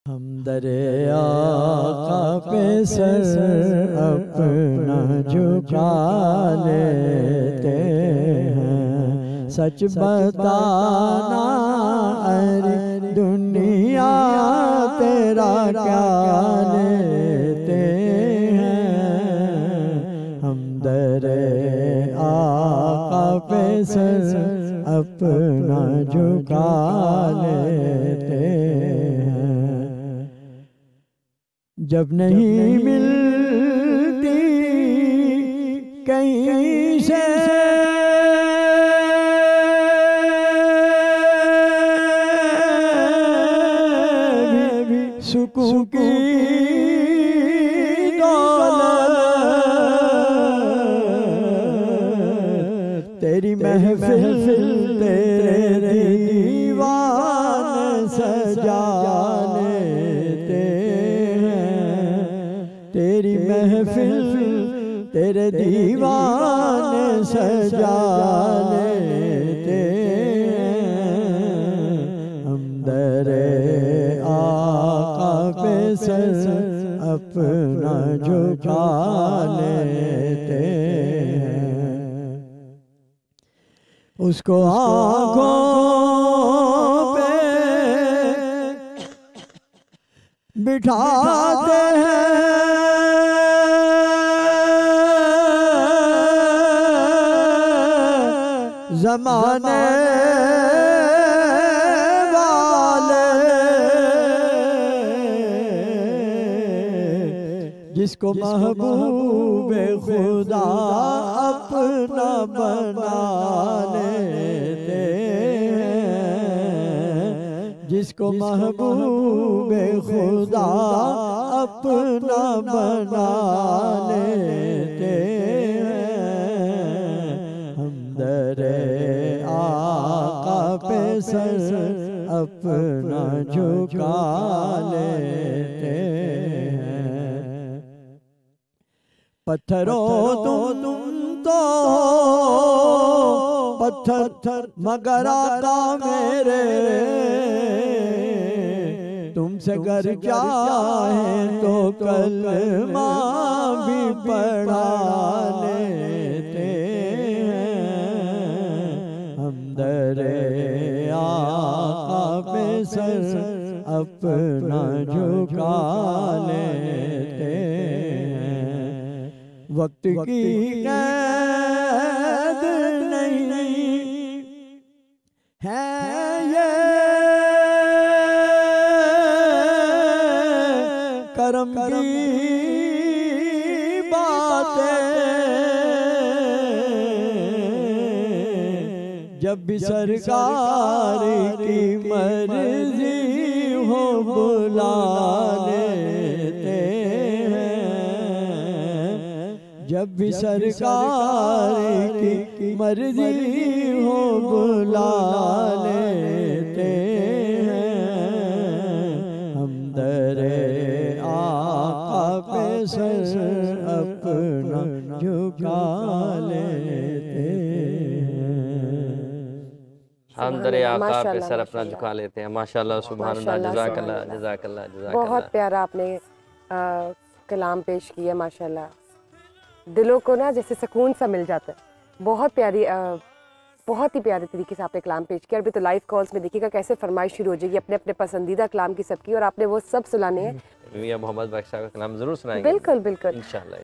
हम दरे आका पे सर अपना झुका लेते हैं। सच बताना अरे दुनिया तेरा क्या लेते हैं। हम दरे आका पे सर अपना झुका लेते हैं। जब नहीं मिलती कहीं से सुकून की दौलत, तेरी महफिल तेरे दीवान सजा लेते हैं। तेरी महफिल तेरे दीवान सजा लेते हैं। हम दरे आका पे सर अपना झुका लेते हैं। उसको आँखों पे बिठाते हैं। ज़माने वाले जिसको महबूबे खुदा अपना बना लेते हैं। जिसको महबूबे खुदा अपना बना लेते हैं। हम दरे आका पे सर अपना झुका लेते हैं। पत्थरों तुम तो पत्थर मगर आका मेरे, तुमसे गर चाहे तो कलमा भी पढ़ा लेते हैं। हम दरे आका पे सर अपना झुका लेते हैं। वक्त की कैद नहीं है ये, करम की बातें। जब भी सरकार की मर्जी हो बुला लेते हैं। जब भी सरकार की मर्जी हो बुला लेते हैं। हम दरे आका पे सर अपना झुका लेते हैं। हम दरे आका पे सर अपना झुका लेते हैं। माशाल्लाह, सुभान अल्लाह, जज़ाकल्लाह जज़ाकल्लाह जज़ाकल्लाह। बहुत प्यारा आपने कलाम पेश किया। माशाल्लाह, दिलों को ना जैसे सुकून सा मिल जाता है। बहुत प्यारी बहुत ही प्यारे तरीके से आपने कलाम पेश किया। अभी तो लाइव कॉल्स में देखिएगा कैसे फरमाइश शुरू हो जाएगी अपने अपने पसंदीदा कलाम की सबकी, और आपने वो सब सुनाने हैं। मियां मोहम्मद बख्श का कलाम जरूर सुनाएंगे। बिल्कुल बिल्कुल इंशाल्लाह।